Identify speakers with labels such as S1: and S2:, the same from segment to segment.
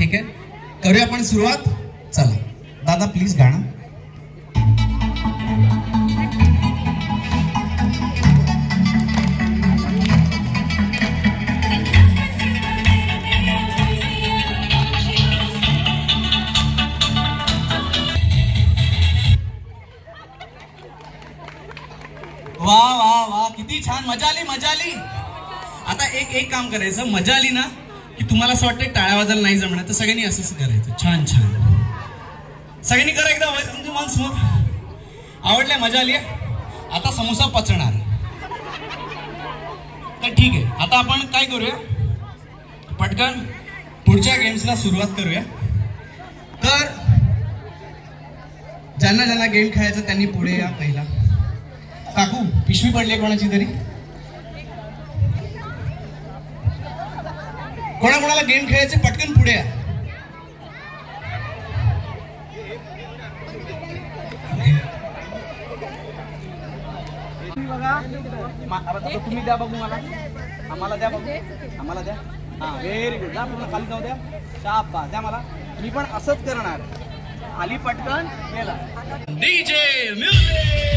S1: ठीक आहे, करूया आपण सुरुवात. चला दादा प्लीज गाणं. वा वा वा, किती छान, मजा आली मजा आली. आता एक काम करायचं, मजा आली ना की तुम्हाला असं वाटतं टाळ्या वाजायला नाही जमणार तर सगळ्यांनी असंच करायचं. छान छान सगळ्यांनी करा एकदा म्हणजे मन समोर. आवडलंय, मजा आली आहे. आता समोसा पचणार तर ठीक आहे. आता आपण काय करूया, पटकन पुढच्या गेम्सला सुरुवात करूया. तर ज्यांना ज्यांना गेम खेळायचं त्यांनी पुढे या. पहिला काकू पिशवी पडली कोणाची तरी, कोणाकोणाला गेम खेळायचे पटकन पुढे या.
S2: तुम्ही द्या बघू मला, आम्हाला द्या बघू, आम्हाला द्या. हा व्हेरी गुड. द्या पूर्ण खाली जाऊ द्या. शाबास, द्या मला. मी पण असंच करणार. आली पटकन गेला.
S1: DJ music.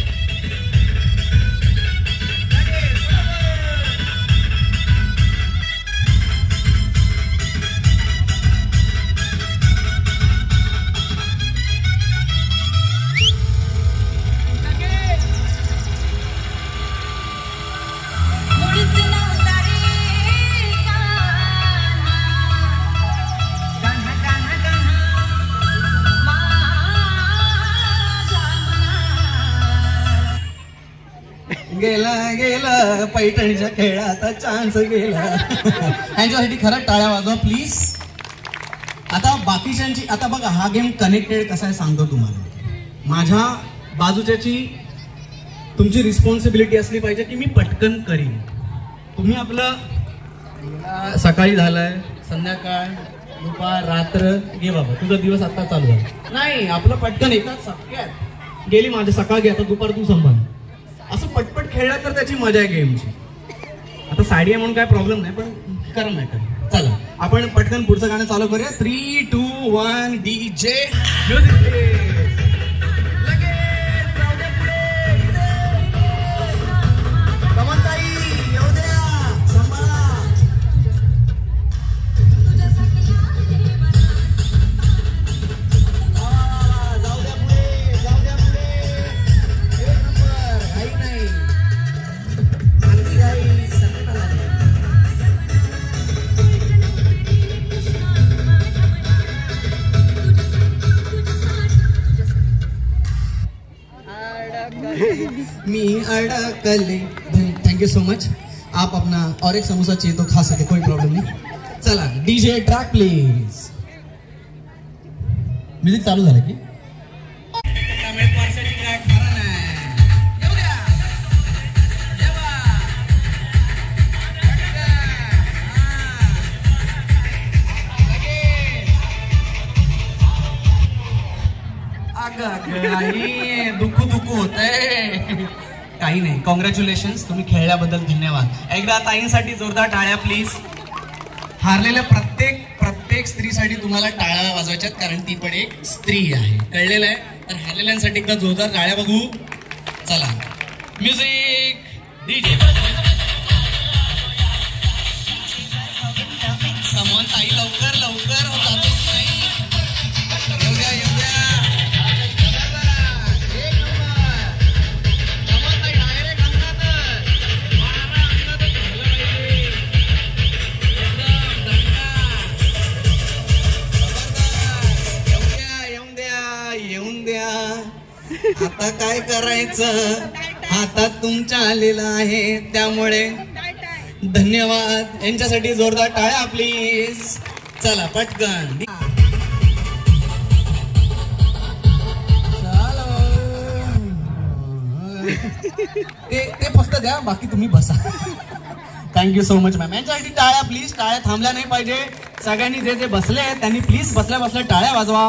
S1: गेला गेला पैठणीच्या खेळाचा चान्स गेला. यांच्यासाठी खरं टाळ्या वाजवा प्लीज. आता बाकीच्यांची, आता बघा हा गेम कनेक्टेड कसा आहे सांगतो तुम्हाला. माझ्या बाजूच्याची तुमची रिस्पॉन्सिबिलिटी असली पाहिजे की मी पटकन करीन. तुम्ही आपलं सकाळी झालंय, संध्याकाळ, दुपार, रात्र, घे बाबा तुझा दिवस आता चालू आहे. नाही, आपलं पटकन एकाच सप्त्यात गेली. माझी सकाळ घे, आता दुपार तू संभाळ. असं पटपट खेळला तर त्याची मजा आहे गेमची. आता साडी आहे म्हणून काय प्रॉब्लेम नाही, पण करा मॅटर. चला आपण पटकन पुढचं गाणं चालू करूया. 3, 2, 1 डीजे म्युझिक. मी अड़कले. Thank you so much. आप अपना और एक समोसा चाहिए तो खा सके, कोई प्रॉब्लम नहीं. चला डीजे ट्रैक प्लीज. म्युझिक चालू झालं की दुखू दुखू होतंय. काही नाही, कॉंग्रॅच्युलेशन्स, तुम्ही खेळल्याबद्दल धन्यवाद. एकदा ताईंसाठी जोरदार टाळ्या प्लीज. हारलेल्या प्रत्येक स्त्रीसाठी तुम्हाला टाळ्या वाजवायच्यात, कारण ती पण एक स्त्री आहे, कळलेलं आहे. तर हारलेल्यांसाठी एकदा जोरदार टाळ्या बघू. चला म्युझिक डीजे. समोर ताई लवकर लवकर होतात नाही. आता काय करायचं, हातात तुमच्या आलेलं आहे, त्यामुळे धन्यवाद. यांच्यासाठी जोरदार टाळ्या प्लीज. चला पटकन. ते फक्त द्या, बाकी तुम्ही बसा. Thank you so much ma'am. यांच्यासाठी टाळ्या प्लीज. टाळ्या थांबल्या नाही पाहिजे. सगळ्यांनी जे जे बसले आहेत त्यांनी प्लीज बसल्या बसल्या टाळ्या वाजवा.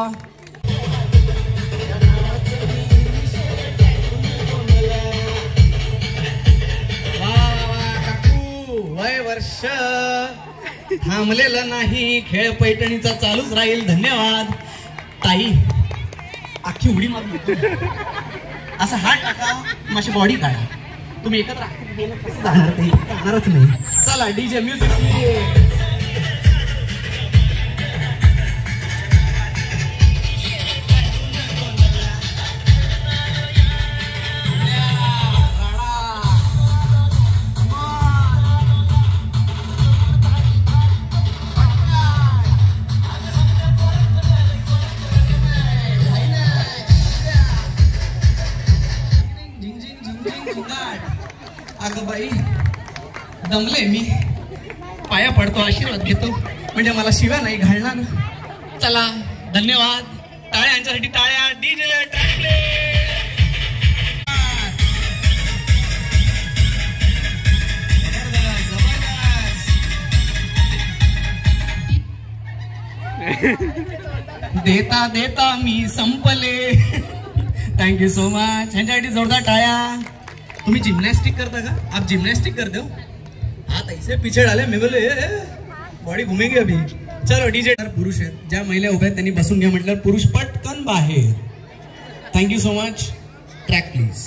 S1: वय वर्ष थांबलेलं नाही, खेळ पैठणीचा चालूच राहील. धन्यवाद ताई. अख्खी उडी मारून असं हात टाका, माझी बॉडी काढा. तुम्ही एकत्र कसं जाणार ते जाणारच नाही. चला डीजे म्युझिक. अगं बाई दमले मी, पाया पडतो, आशीर्वाद घेतो, म्हणजे मला शिव्या नाही घालणार. चला धन्यवाद. टाळ्या यांच्यासाठी टाळ्या. डीजे ट्रॅकले. देता देता मी संपले. Thank you so much. ह्यांच्यासाठी जोरदार टाळ्या. तुम्ही जिम्नॅस्टिक करता का? आप जिम्नॅस्टिक करते हो? हाथ ऐसे पीछे डाले, मैं बोले बॉडी घुमेगी अभी. चलो डीजे. पुरुष आहेत, ज्या महिला उभ्या आहेत त्यांनी बसून घ्या म्हटलं. पुरुष पटकन बाहेर. Thank you so much. Track please.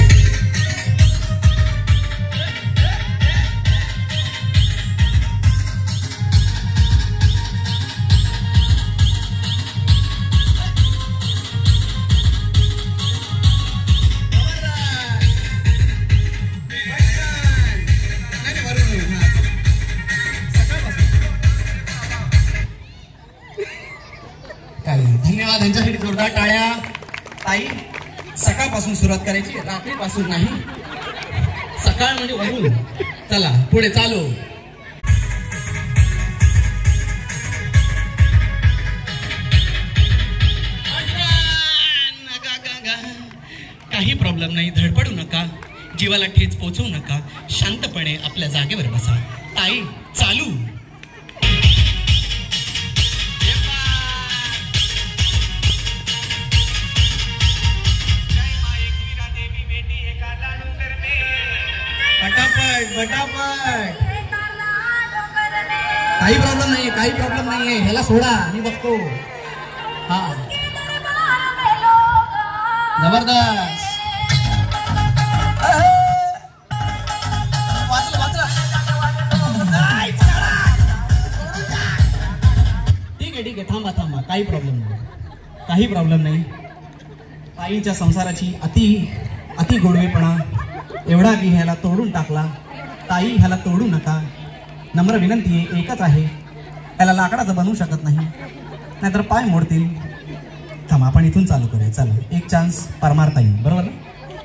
S1: धन्यवाद. यांच्यासाठी जोरदार टाळ्या. ताई सकाळपासून सुरुवात करायची, रात्रीपासून नाही. सकाळ म्हणजे वरून. चला पुढे चालू. काही प्रॉब्लेम नाही, धडपडू नका, जीवाला ठेच पोचवू नका, शांतपणे आपल्या जागेवर बसा. ताई चालू. पटापट. काही प्रॉब्लेम नाहीये, काही प्रॉब्लेम नाहीये. ह्याला सोडा, मी बघतो. हा जबरदस्त. ठीक आहे, थांबा थांबा. काही प्रॉब्लेम नाही, काही प्रॉब्लेम नाही. ताईंच्या संसाराची अति गोडवेपणा एवढा की ह्याला तोडून टाकला. ताई ह्याला तोडू नका. नम्र विनंती आहे, एकच आहे, त्याला लाकडाचं बनवू शकत नाही, नाहीतर पाय मोडतील. थांबा, आपण इथून चालू करूया. चला एक चान्स परमार ताई, बरोबर ना?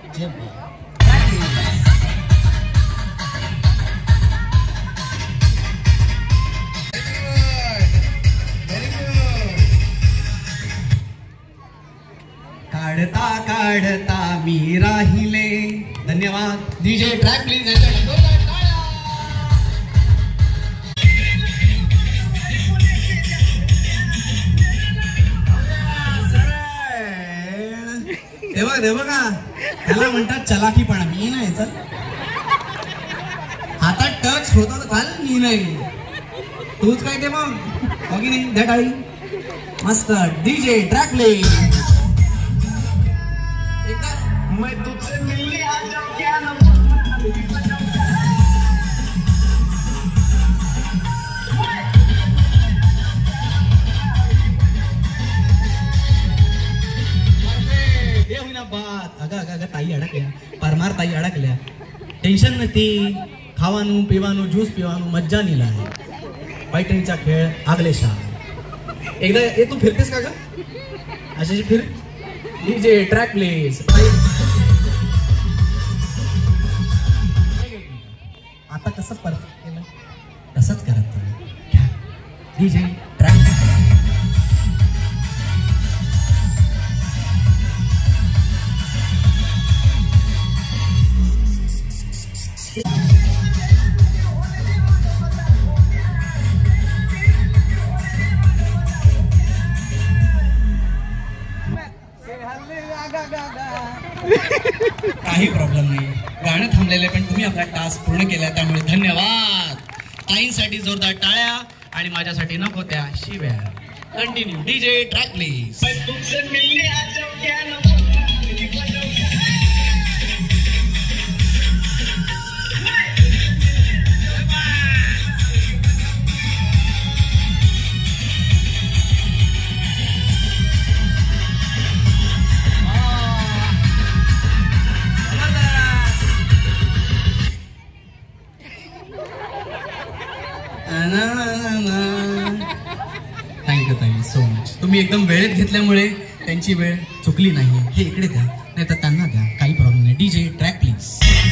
S1: काढता काढता मी राहिले. धन्यवाद. DJ track please. हे बघा, त्याला म्हणतात चलाकीपणा. मी नाही, चल हातात टच होता तर चाल, मी नाही. तूच काय ते मग बाकी नाही. द्या टाळी. मस्त. DJ track please. मैं तुझसे मिलने आ जाऊं क्या ना. बात अगं ताई अडकल्या, परमार ताई अडकल्या. टेन्शन નથી, ખાવાનું પીવાનું જ્यूस પીવાનું મજા નહીં લાગે. पैठणीचा खेळ आगले शाह. एकदा ये तू फिरतेस का ग? अशाची फिर. DJ track please. आता कसं परफेक्ट केलं तसंच करत तुम्ही. DJ track. काही प्रॉब्लेम नाही. गाणं थांबलेलं पण तुम्ही आपला टास्क पूर्ण केला, त्यामुळे धन्यवाद. ताईंसाठी जोरदार टाळ्या. आणि माझ्यासाठी नको त्या शिव्या. Continue DJ track please. Thank you so much. तुम्ही एकदम वेळेत घेतल्यामुळे त्यांची वेळ चुकली नाही. हे इकडे द्या, नाही तर त्यांना द्या, काही प्रॉब्लेम नाही. DJ track please.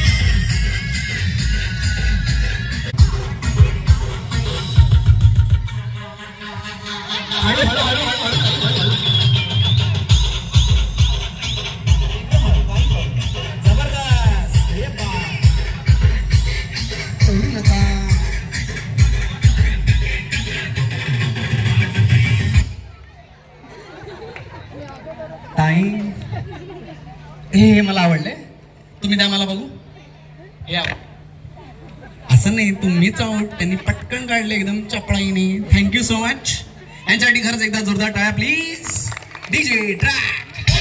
S1: टाइम हे मला आवडलंय. तुम्ही द्या मला बघू. या असं नाही, तुम्हीच आउट. त्यांनी पटकन काढले एकदम चपळाईने. Thank you so much. यांच्यासाठी खरंच एकदा जोरदार टाळ्या प्लीज. DJ track.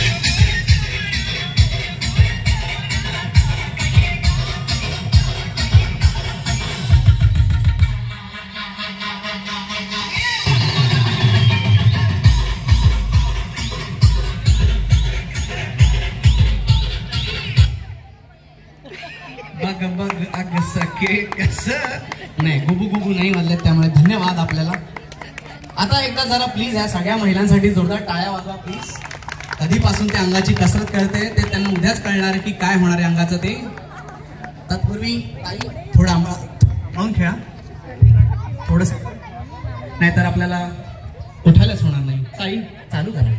S1: बघ बघ अग सखे कस नाही, गुबू गुबू नाही वाजले, त्यामुळे धन्यवाद आपल्याला. आता एकदा जरा प्लीज या सगळ्या महिलांसाठी जोरदार टाळ्या वाजवा प्लीज. कधीपासून ते अंगाची कसरत करते ते त्यांना उद्याच कळणार आहे की काय होणार आहे अंगाचं ते. तत्पूर्वी ताई थोडा म्हणून खेळा थोडस, नाहीतर आपल्याला उठायलाच होणार नाही. ताई चालू करा.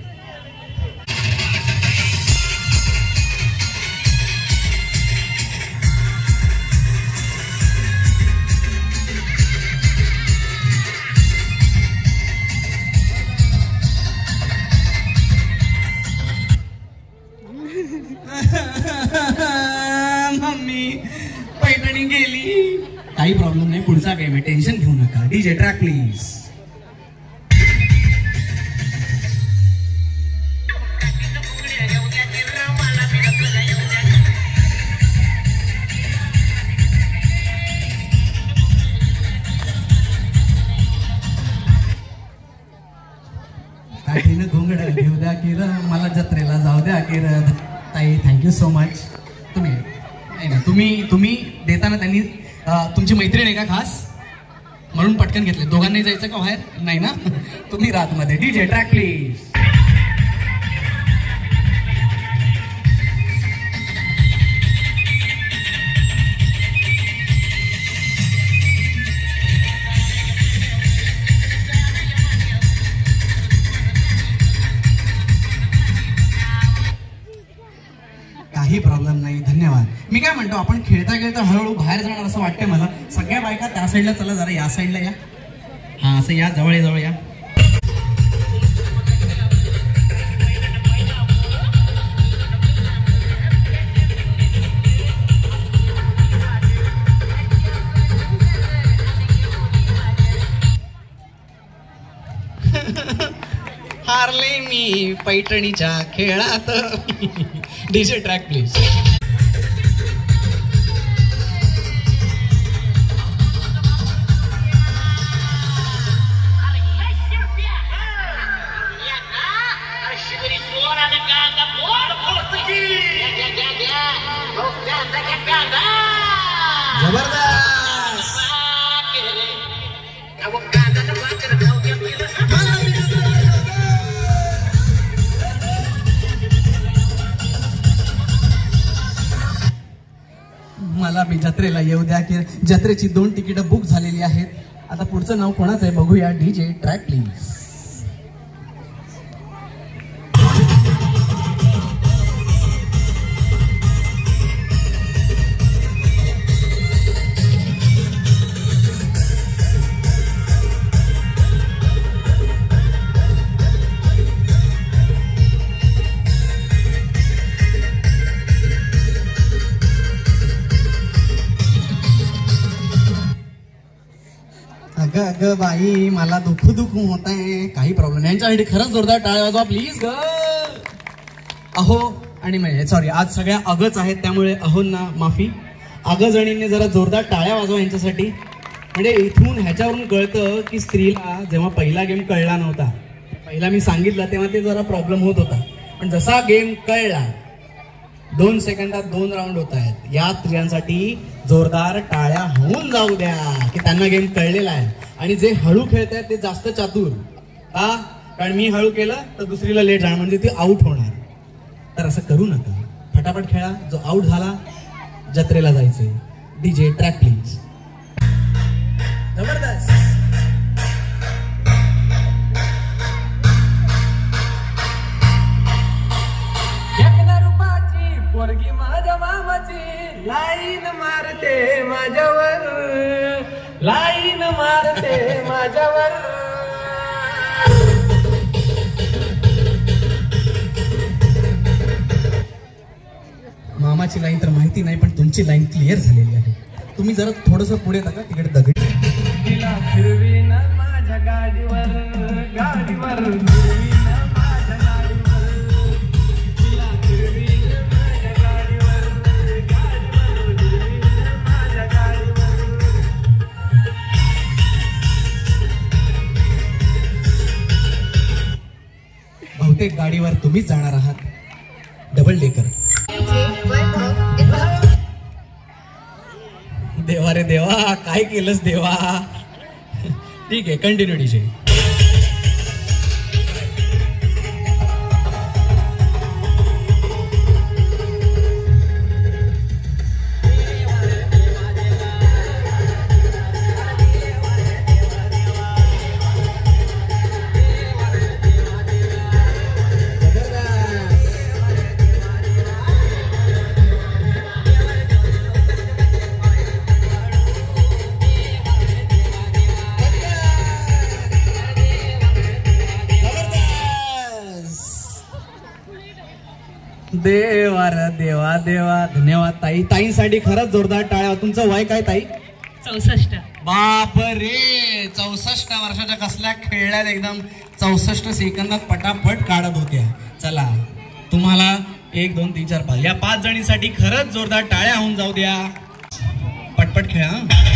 S1: मम्मी पैठणी गेली. काही प्रॉब्लेम नाही, पुढचा गेम आहे, टेन्शन घेऊ नका. DJ track please. काठीनं घोंगड घेऊ द्या किर, मला जत्रेला जाऊ द्या किर. ताई थँक्यू सो मच. तुम्ही नाही ना, तुम्ही देताना त्यांनी तुमची मैत्रीण आहे का खास म्हणून पटकन घेतले. दोघांनी जायचं का बाहेर? नाही ना, तुम्ही रात मध्ये. DJ track please. काही प्रॉब्लेम नाही, धन्यवाद. मी काय म्हणतो, आपण खेळता खेळता हळूहळू बाहेर जाणार असं वाटतंय मला. सगळ्या बायका त्या साईडला चला, जरा या साईडला या. हा असं या, जवळ जवळ या. हारले मी पैठणीच्या खेळात. DJ track please. मला बी जत्रेला येऊ द्या की. जत्रेची 2 तिकीटं बुक झालेली आहेत. आता पुढचं नाव कोणाचं आहे बघूया. DJ track please. अगं अगं बाई मला दुखू होत आहे. काही प्रॉब्लेम यांच्यासाठी खरंच जोरदार टाळ्या वाजवा प्लीज ग. अहो आणि सॉरी आज सगळ्या अगच आहेत त्यामुळे अहोंना माफी. अगजणींनी जरा जोरदार टाळ्या वाजवा यांच्यासाठी. म्हणजे इथून ह्याच्यावरून कळतं की स्त्रीला जेव्हा पहिला गेम कळला नव्हता, पहिला मी सांगितलं तेव्हा ते जरा प्रॉब्लेम होत होता, पण जसा गेम कळला 2 सेकंदात 2 राऊंड होत आहेत. या स्त्रियांसाठी जोरदार टाळ्या होऊन जाऊ द्या की त्यांना गेम कळलेला आहे. आणि जे हळू खेळत आहेत ते जास्त चातुर. का? कारण मी हळू केलं तर दुसरीला लेट जाणार म्हणजे ती आउट होणार. तर असं करू नका, फटाफट खेळा. जो आउट झाला जत्रेला जायचे. DJ track please. जबरदस्त.
S3: पोरगी माझ्या मामाची लाईन मारते माझ्यावर, लाईन मारते माझ्यावर.
S1: मामाची लाईन तर माहिती नाही, पण तुमची लाईन क्लिअर झालेली आहे. तुम्ही जरा थोडंसं पुढे टाका, तिकडे दगड.
S3: तिला फिरवीन माझ्या गाडीवर, गाडीवर फिरवीन माझ्या गाडीवर, तिला फिरवीन माझ्या गाडीवर, गाडीवर फिरवीन माझ्या गाडीवर.
S1: बहुतेक गाडीवर तुम्हीच जाणार आहात, डबल डेकर. देवा रे देवा, काय केलंस देवा. ठीक आहे, कंटिन्यू डीजे. देवा रे देवा देवा. धन्यवाद ताई. ताईंसाठी खरंच जोरदार टाळ्या. तुमचं वय काय ताई?
S4: 64.
S1: बाप रे, 64 वर्षाच्या कसल्या खेळल्यात एकदम. 64 सेकंदात पटापट काढत होत्या. चला तुम्हाला 1 2 3 4 5 या 5 जणींसाठी खरंच जोरदार टाळ्या होऊन जाऊ द्या. पटपट खेळा.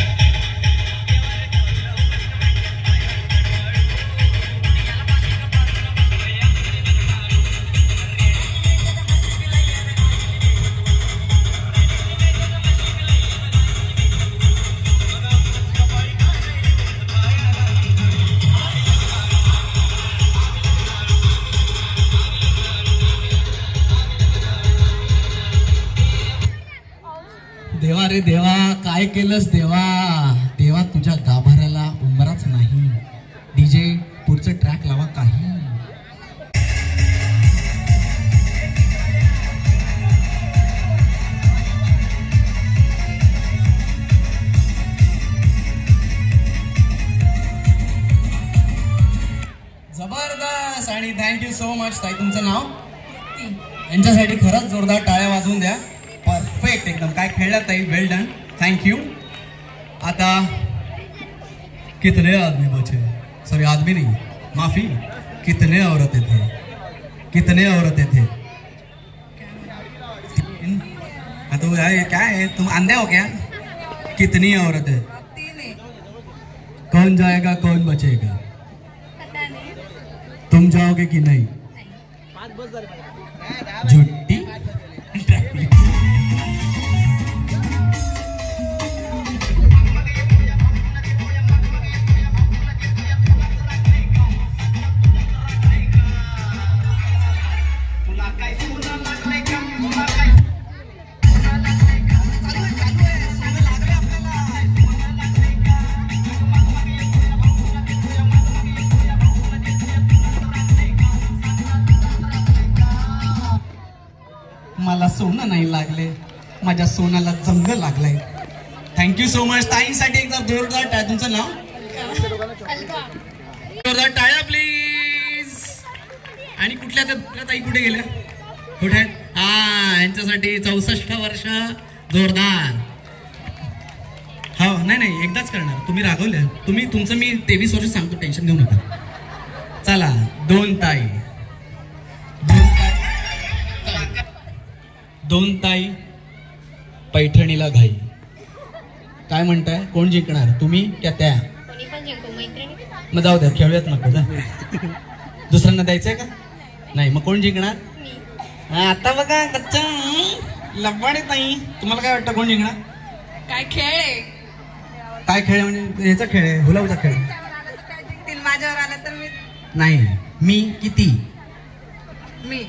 S1: देवा रे देवा, काय केलंस देवा. देवा तुझ्या गाभाऱ्याला उंबराच नाही. डीजे पुढचं ट्रॅक लावा काही. जबरदस्त. आणि थँक्यू सो मच ताई. तुमचं नाव? यांच्यासाठी खरंच जोरदार टाळ्या वाजवून द्या. परफेक्ट एकदम. काय खेळला ताई, वेल डन, थँक्यू. आता कितने आदमी बचे, सॉरी आदमी नहीं माफी, कितने औरतें थे, कितने औरतें थे. तो क्या है, तुम अंधे हो क्या? कितनी औरतें? कौन जाएगा कौन बचेगा? तुम जाओगे कि नहीं? झुट्टी. मला सोनं नाही लागले, माझ्या सोनाला जंग लागलाय. Thank you so much. ताईंसाठी एकदा जोरदार टाळ्या. तुमचं नाव? जोरदार टाळ्या प्लीज. आणि कुठल्या ताई कुठे गेल्या? कुठे? हा, यांच्यासाठी 64 वर्ष जोरदार. हा नाही नाही एकदाच करणार. तुम्ही रागवले. तुम्ही तुमचं मी 23 वर्ष सांगतो, टेन्शन घेऊ नका. चला 2 ताई. 2 ताई पैठणीला घाई. काय म्हणताय, कोण जिंकणार, तुम्ही क्या त्या? मग जाऊ द्या, खेळूयात नको जा. दुसऱ्यांना द्यायचंय का? नाही, मग कोण जिंकणार? आता बघा कच्चा लबाड ताई. तुम्हाला काय वाटतं कोण जिंकणार?
S4: काय खेळ आहे?
S1: काय खेळ म्हणजे याचा खेळ आहे, हुलाहुचा खेळ.
S4: माझ्यावर आला तर मी
S1: नाही, मी किती
S4: मी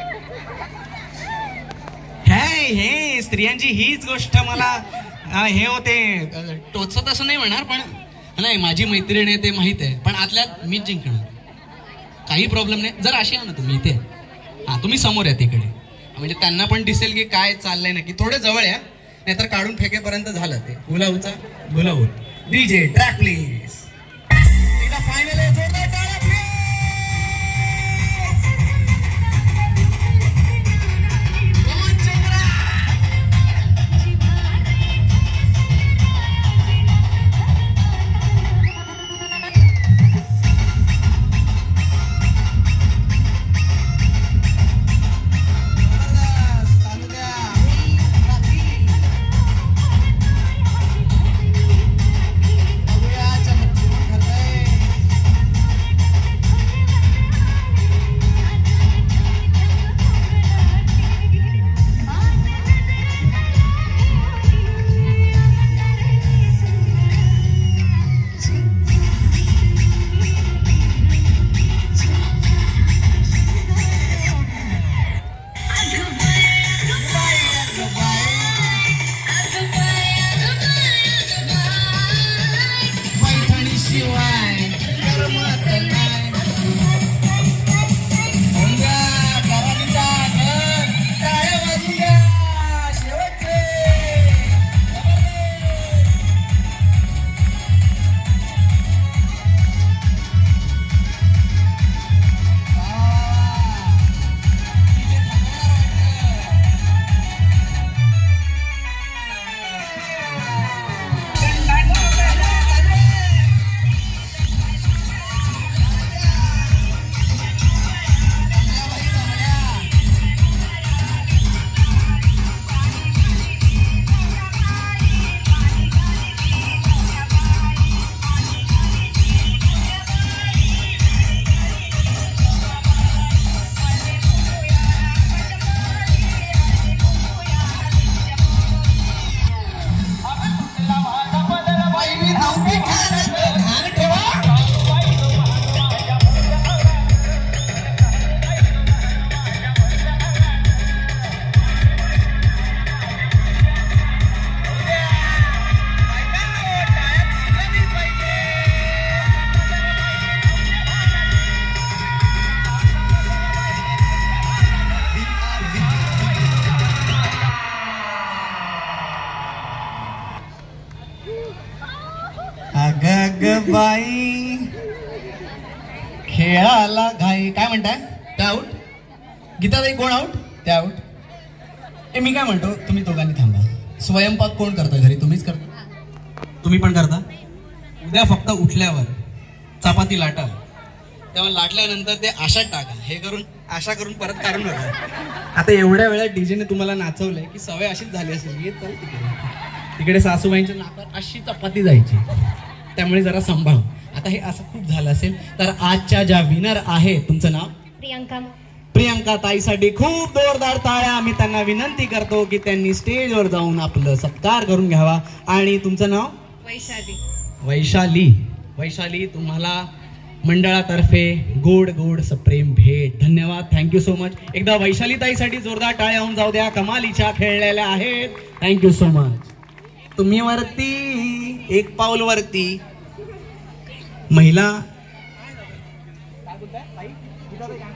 S1: हे स्त्रियांची हीच गोष्ट मला हे होते. टोचत असं नाही म्हणणार, पण नाही माझी मैत्रीण आहे ते माहित आहे, पण आतल्यात मीच जिंकणार. काही प्रॉब्लेम नाही. जर अशी आहे ना तुम्ही इथे, हा तुम्ही समोर या तिकडे, म्हणजे त्यांना पण दिसेल की काय चाललंय नक्की. थोडे जवळ या, नाहीतर काढून फेकेपर्यंत झालं ते. हुलाहुचा हुलाहू. DJ track please. फायनल बाई खेळाला घाई. काय म्हणताय, त्या आऊट? गीताताई कोण आऊट? त्या आऊट. ए मी काय म्हणतो, तुम्ही दोघांनी थांबा. स्वयंपाक कोण करतं घरी? तुम्हीच करता? तुम्ही पण करता? उद्या फक्त उठल्यावर चपाती लाटाल, तेव्हा लाटल्यानंतर ते आशात टाका. हे करून आशा करून परत काढून नका. आता एवढ्या वेळात डीजेने तुम्हाला नाचवलंय की सवय अशीच झाली असेल. ये चल तिकडे सासूबाईंच्या नाकात अशी चपाती जायची, त्यामुळे जरा सांभाळ. आता हे असं खूप झालं असेल तर आजच्या ज्या विनर आहे, तुमचं नाव? प्रियंका ताईसाठी खूप जोरदार टाळ्या. आम्ही त्यांना विनंती करतो की त्यांनी स्टेजवर जाऊन आपलं सत्कार करून घ्यावा. आणि तुमचं नाव? वैशाली. वैशाली, तुम्हाला मंडळातर्फे गोड गोड सप्रेम भेट. धन्यवाद, थँक्यू सो मच. एकदा वैशाली ताईसाठी जोरदार टाळ्या होऊन जाऊ द्या. कमालीच्या खेळलेल्या आहेत. Thank you so much. तुम्ही वरती, एक पाऊल वरती. महिला